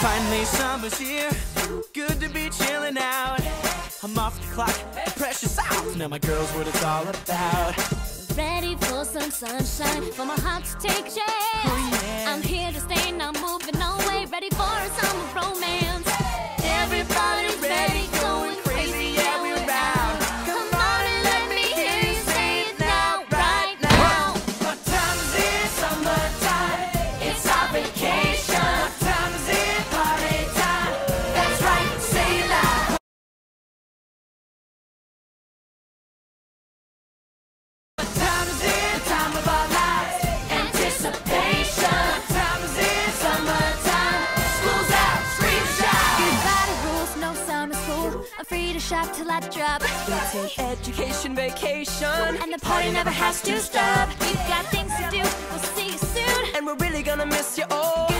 Finally summer's here, good to be chilling out. I'm off the clock, pressure's out. Now my girl's what it's all about. Ready for some sunshine, for my heart to take shape. Oh yeah. I'm here to stay, not moving away. Ready for a summer romance. Everybody's ready, going crazy, yeah, we're out. Come on and let me hear you say it now, right now. What time is it? Summertime. It's our vacation. What time is it? Party time. That's right, say it loud. What time is it? Time of our lives. Anticipation. What time is it? Summertime. School's out, scream shout. Goodbye to rules, no summer school. I'm free to shop till I drop. It's an education vacation, And the party never has to stop. We've got things to do, we'll see you soon. and we're really gonna miss you all.